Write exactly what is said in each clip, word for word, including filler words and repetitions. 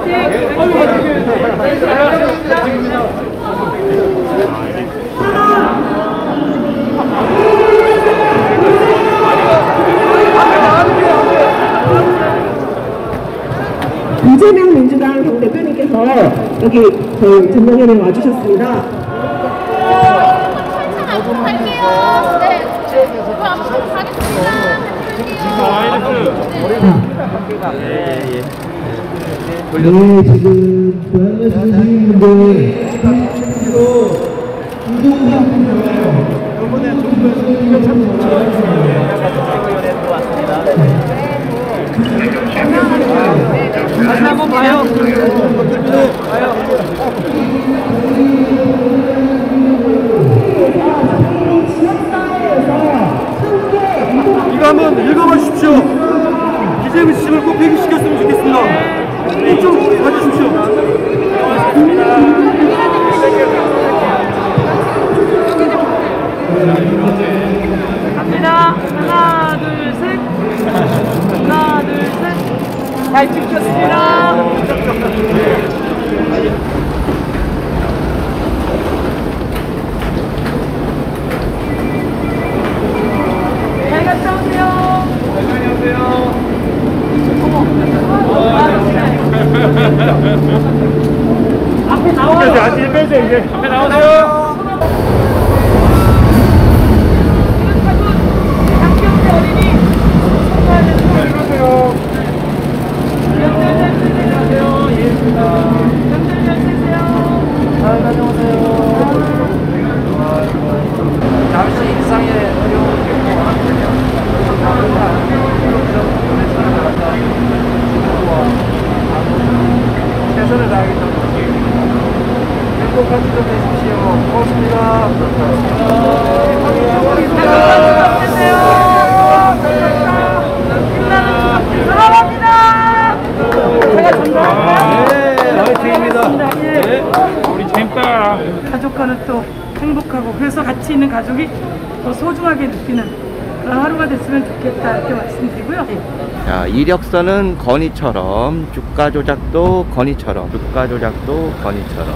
이재명 민주당 당대표님께서 여기 저희 전당회의에 와주셨습니다. 갈게요. 네. 그럼 앞으로 가겠습니다. 네, 지금 고향에서 분들 이동상 다시 한번 봐요. 봐요. 이거 한번 읽어봐 주십시오. 이재명 지침을 꼭 폐기시켰으면 좋겠습니다. 이쪽 봐주십시오. 갑니다. 하나, 둘, 셋. 하나, 둘, 셋. 잘 찍혔습니다. 잘 갔다 오세요. 잘 다녀오세요. 앞에 나와요. 이제 아직 빼세요. 이제 앞에 나오세요. 잠시 일상의 어려움을 최선을 다하겠습니다. 행복한 주점 되십시오. 고맙습니다. 우리 잼빠 가족과는 또 행복하고 그래서 같이 있는 가족이 더 소중하게 느끼는 그런 하루가 됐으면 좋겠다 이렇게 말씀드리고요. 자, 이력서는 건의처럼, 주가 조작도 건의처럼, 주가 조작도 건의처럼.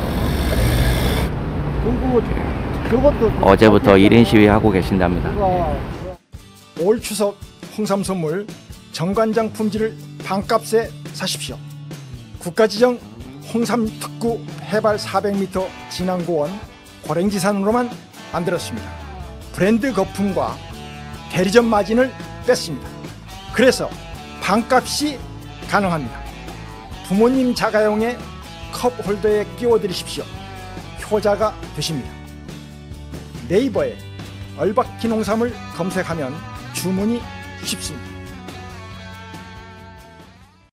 어제부터 일 인 시위하고 계신답니다. 올 추석 홍삼 선물 정관장 품질을 반값에 사십시오. 국가지정 홍삼 특구 해발 사백 미터 진안고원 고랭지산으로만 만들었습니다. 브랜드 거품과 대리점 마진을 뺐습니다. 그래서 반값이 가능합니다. 부모님 자가용의 컵 홀더에 끼워 드리십시오. 효자가 되십니다. 네이버에 얼박기 농삼을 검색하면 주문이 쉽습니다.